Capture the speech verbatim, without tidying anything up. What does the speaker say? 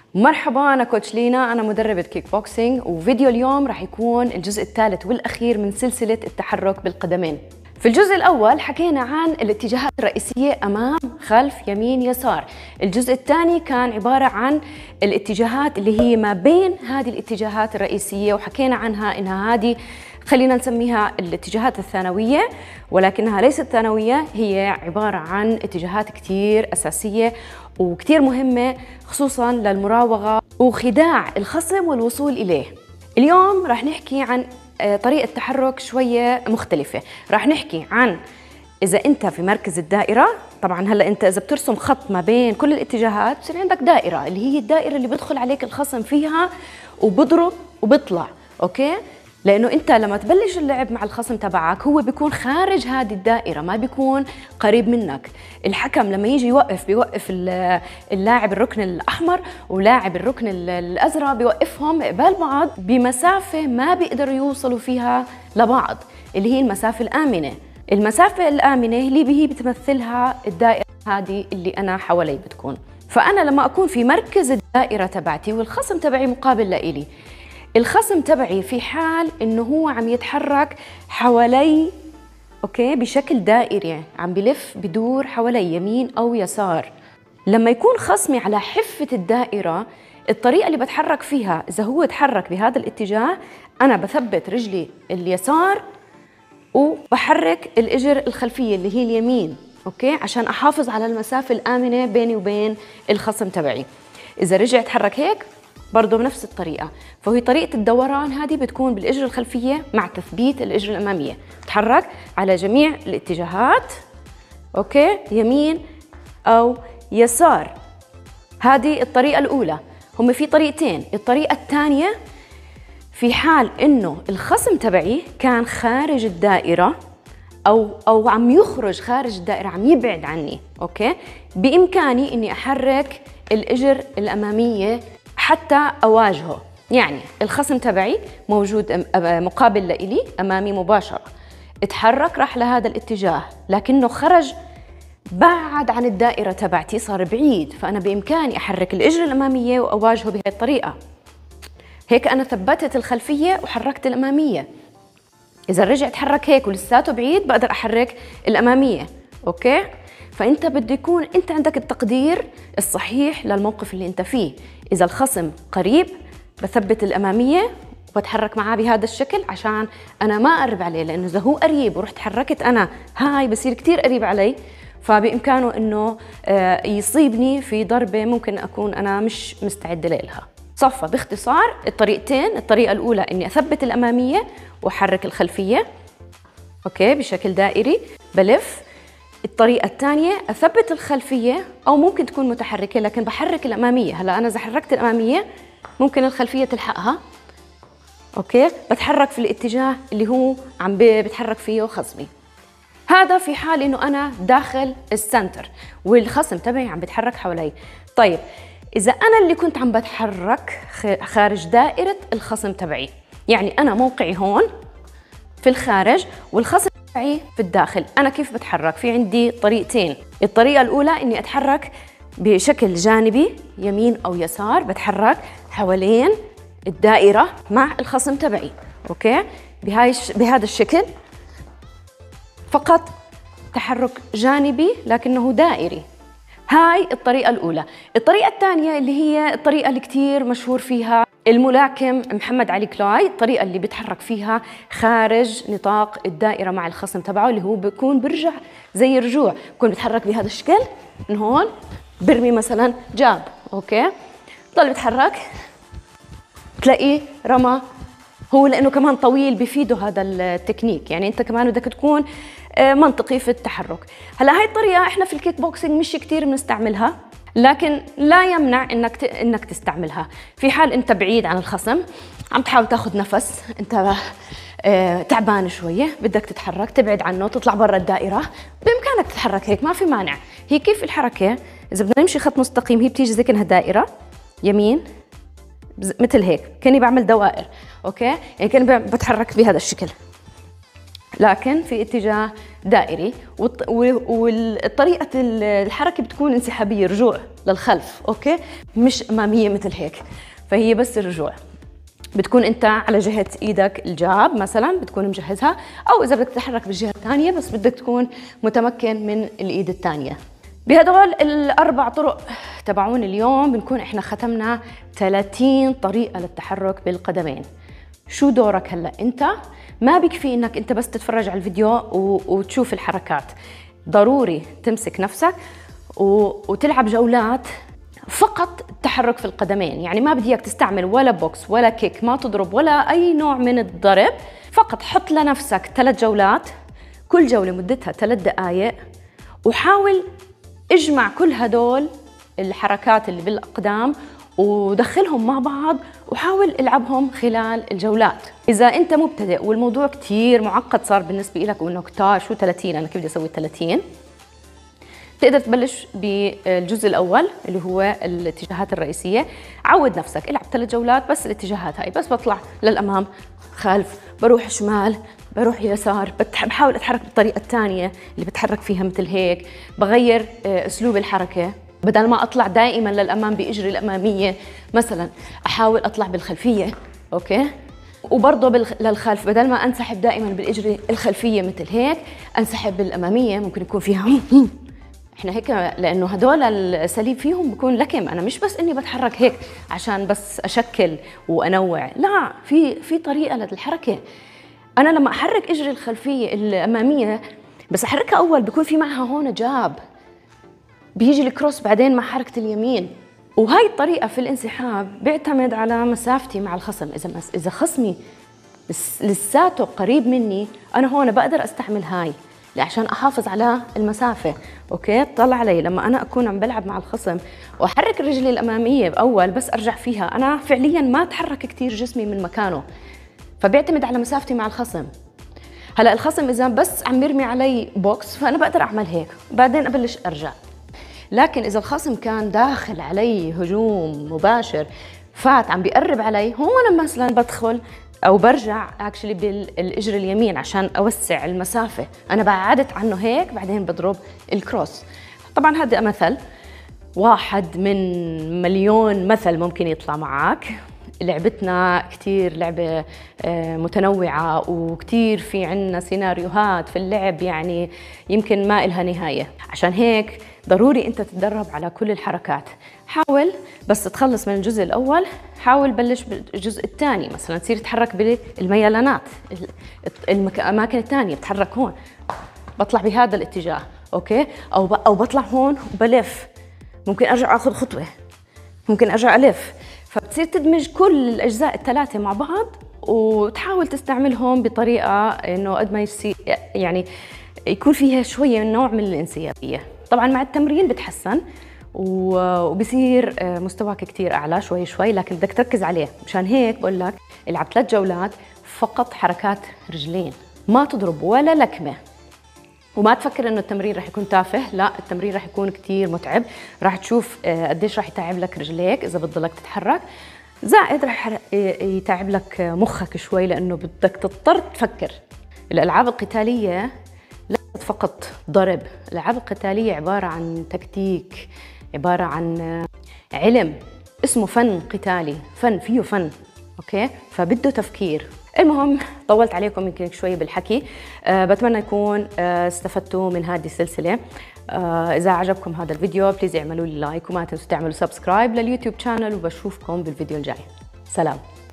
مرحبا، أنا كوتش لينا، أنا مدربة كيك بوكسينج، وفيديو اليوم راح يكون الجزء الثالث والأخير من سلسلة التحرك بالقدمين. في الجزء الأول حكينا عن الاتجاهات الرئيسية أمام، خلف، يمين، يسار. الجزء الثاني كان عبارة عن الاتجاهات اللي هي ما بين هذه الاتجاهات الرئيسية، وحكينا عنها إنها هذه خلينا نسميها الاتجاهات الثانوية، ولكنها ليست ثانوية، هي عبارة عن اتجاهات كتير أساسية وكتير مهمة خصوصاً للمراوغة وخداع الخصم والوصول إليه. اليوم راح نحكي عن طريقة تحرك شوية مختلفة. راح نحكي عن إذا أنت في مركز الدائرة. طبعاً هلأ أنت إذا بترسم خط ما بين كل الاتجاهات بصير عندك دائرة اللي هي الدائرة اللي بدخل عليك الخصم فيها وبضرب وبطلع، أوكي؟ لأنه أنت لما تبلش اللعب مع الخصم تبعك هو بيكون خارج هذه الدائرة، ما بيكون قريب منك. الحكم لما يجي يوقف بيوقف اللاعب الركن الأحمر ولاعب الركن الأزرق، بيوقفهم قبال بعض بمسافة ما بيقدروا يوصلوا فيها لبعض، اللي هي المسافة الآمنة. المسافة الآمنة اللي هي بتمثلها الدائرة هذه اللي أنا حوالي بتكون. فأنا لما أكون في مركز الدائرة تبعتي والخصم تبعي مقابل لإلي، الخصم تبعي في حال إنه هو عم يتحرك حوالي أوكي بشكل دائري، عم بلف بدور حوالي يمين أو يسار. لما يكون خصمي على حفة الدائرة، الطريقة اللي بتحرك فيها إذا هو تحرك بهذا الاتجاه، أنا بثبت رجلي اليسار وبحرك الإجر الخلفية اللي هي اليمين، أوكي، عشان أحافظ على المسافة الآمنة بيني وبين الخصم تبعي. إذا رجع تحرك هيك برضه بنفس الطريقة، فهي طريقة الدوران هذه بتكون بالإجر الخلفية مع تثبيت الإجر الأمامية. تحرك على جميع الاتجاهات، أوكي، يمين أو يسار. هذه الطريقة الأولى. هم في طريقتين. الطريقة الثانية في حال إنه الخصم تبعي كان خارج الدائرة أو أو عم يخرج خارج الدائرة، عم يبعد عني، أوكي، بإمكاني إني أحرك الإجر الأمامية حتى أواجهه. يعني الخصم تبعي موجود مقابل لإلي أمامي مباشرة، اتحرك راح لهذا الاتجاه، لكنه خرج بعد عن الدائرة تبعتي، صار بعيد، فأنا بإمكاني أحرك الإجر الأمامية وأواجهه بهذه الطريقة. هيك أنا ثبتت الخلفية وحركت الأمامية. إذا رجع تحرك هيك ولساته بعيد بقدر أحرك الأمامية، أوكي؟ فأنت بده يكون أنت عندك التقدير الصحيح للموقف اللي أنت فيه. إذا الخصم قريب بثبت الأمامية وبتحرك معاه بهذا الشكل عشان أنا ما أقرب عليه، لأنه إذا هو قريب ورحت حركت أنا هاي بصير كتير قريب علي، فبإمكانه إنه يصيبني في ضربة ممكن أكون أنا مش مستعدة لها. صفى باختصار الطريقتين. الطريقة الأولى إني أثبت الأمامية وأحرك الخلفية، أوكي، بشكل دائري بلف. الطريقة الثانية أثبت الخلفية أو ممكن تكون متحركة لكن بحرك الأمامية. هلا أنا إذا حركت الأمامية ممكن الخلفية تلحقها، أوكي، بتحرك في الاتجاه اللي هو عم بتحرك فيه خصمي. هذا في حال إنه أنا داخل السنتر والخصم تبعي عم بتحرك حوالي. طيب إذا أنا اللي كنت عم بتحرك خارج دائرة الخصم تبعي، يعني أنا موقعي هون في الخارج والخصم تبعي في الداخل، أنا كيف بتحرك؟ في عندي طريقتين. الطريقة الأولى إني أتحرك بشكل جانبي يمين أو يسار، بتحرك حوالين الدائرة مع الخصم تبعي، أوكي، بهاي بهذا الشكل، فقط تحرك جانبي لكنه دائري. هاي الطريقة الأولى. الطريقة الثانية اللي هي الطريقة اللي كتير مشهور فيها الملاكم محمد علي كلاي، الطريقة اللي بيتحرك فيها خارج نطاق الدائرة مع الخصم تبعه، اللي هو بيكون برجع زي رجوع، بيكون بيتحرك بهذا الشكل من هون، برمي مثلا جاب، أوكي، ضل بيتحرك تلاقيه رمى. هو لأنه كمان طويل بفيده هذا التكنيك، يعني أنت كمان بدك تكون منطقي في التحرك. هلا هاي الطريقة احنا في الكيك بوكسينج مش كتير بنستعملها، لكن لا يمنع انك ت... انك تستعملها في حال انت بعيد عن الخصم، عم تحاول تاخذ نفس، انت اه تعبان شوية، بدك تتحرك تبعد عنه، تطلع برا الدائرة، بإمكانك تتحرك هيك، ما في مانع. هي كيف الحركة؟ إذا بدنا نمشي خط مستقيم هي بتيجي زي كأنها دائرة يمين، مثل هيك كأني بعمل دوائر، أوكي، يعني كأني بتحرك بهذا الشكل. لكن في اتجاه دائري، وطريقة الحركة بتكون انسحابية، رجوع للخلف، اوكي، مش امامية مثل هيك، فهي بس الرجوع. بتكون انت على جهة ايدك الجاب مثلا بتكون مجهزها، او اذا بدك تتحرك بالجهة الثانية بس بدك تكون متمكن من الايد الثانية. بهدول الاربع طرق تبعون اليوم بنكون احنا ختمنا ثلاثين طريقة للتحرك بالقدمين. شو دورك هلا انت؟ ما بكفي انك انت بس تتفرج على الفيديو وتشوف الحركات، ضروري تمسك نفسك وتلعب جولات فقط التحرك في القدمين. يعني ما بدي اياك تستعمل ولا بوكس ولا كيك، ما تضرب ولا اي نوع من الضرب، فقط حط لنفسك ثلاث جولات، كل جولة مدتها ثلاث دقائق، وحاول اجمع كل هدول الحركات اللي بالاقدام ودخلهم مع بعض وحاول العبهم خلال الجولات. اذا انت مبتدئ والموضوع كتير معقد صار بالنسبه لك وانه كتار شو ثلاثين انا كيف بدي اسوي ثلاثين، تقدر تبلش بالجزء الاول اللي هو الاتجاهات الرئيسيه. عود نفسك العب ثلاث جولات بس الاتجاهات هاي، بس بطلع للامام خلف، بروح شمال، بروح يسار، بحاول اتحرك بالطريقه الثانيه اللي بتحرك فيها مثل هيك، بغير اسلوب الحركه، بدل ما اطلع دائما للامام باجري الاماميه مثلا احاول اطلع بالخلفيه، اوكي، وبرضه للخلف بدل ما انسحب دائما بالاجري الخلفيه مثل هيك انسحب بالاماميه، ممكن يكون فيها احنا هيك لانه هدول الاساليب فيهم بكون لكم، انا مش بس اني بتحرك هيك عشان بس اشكل وانوع، لا، في في طريقه للحركه. انا لما احرك اجري الخلفيه الاماميه بس احركها اول بكون في معها هون جاب، بيجي الكروس بعدين مع حركه اليمين، وهي الطريقه في الانسحاب بيعتمد على مسافتي مع الخصم. اذا اذا خصمي لساته قريب مني انا هون بقدر استعمل هاي عشان احافظ على المسافه، اوكي. طلع علي لما انا اكون عم بلعب مع الخصم واحرك رجلي الاماميه باول بس ارجع فيها، انا فعليا ما اتحرك كثير جسمي من مكانه، فبيعتمد على مسافتي مع الخصم. هلا الخصم اذا بس عم يرمي علي بوكس فانا بقدر اعمل هيك بعدين ابلش ارجع، لكن اذا الخصم كان داخل علي هجوم مباشر فات عم بيقرب علي، هون مثلا بدخل او برجع اكشلي بالاجر اليمين عشان اوسع المسافه، انا بعدت عنه هيك بعدين بضرب الكروس. طبعا هذا مثل واحد من مليون مثل ممكن يطلع معك. لعبتنا كتير لعبة متنوعة وكتير في عنا سيناريوهات في اللعب، يعني يمكن ما إلها نهاية، عشان هيك ضروري أنت تتدرب على كل الحركات. حاول بس تخلص من الجزء الأول، حاول بلش بالجزء الثاني، مثلا تصير تتحرك بالميلانات، الأماكن الثانية بتحرك هون بطلع بهذا الاتجاه، أوكي، أو أو بطلع هون وبلف، ممكن أرجع أخذ خطوة، ممكن أرجع ألف، فبتصير تدمج كل الأجزاء الثلاثة مع بعض وتحاول تستعملهم بطريقة إنه قد ما يصير يعني يكون فيها شوية نوع من الانسيابية. طبعاً مع التمرين بتحسن وبصير مستواك كتير أعلى شوي شوي، لكن بدك تركز عليه. مشان هيك بقول لك العب ثلاث جولات فقط حركات رجلين، ما تضرب ولا لكمة، وما تفكر انه التمرين رح يكون تافه، لا، التمرين رح يكون كتير متعب، رح تشوف قديش رح يتعب لك رجليك اذا بتضلك تتحرك، زائد رح يتعب لك مخك شوي لانه بدك تضطر تفكر. الالعاب القتاليه ليست فقط ضرب، الالعاب القتاليه عباره عن تكتيك، عباره عن علم، اسمه فن قتالي، فن فيه فن، اوكي، فبده تفكير. المهم طولت عليكم يمكن شوي بالحكي، أه بتمنى يكون أه استفدتوا من هذه السلسلة. أه إذا عجبكم هذا الفيديو بليز اعملوا لي لايك وما تنسوا تعملوا سبسكرايب لليوتيوب شانل، وبشوفكم بالفيديو الجاي. سلام.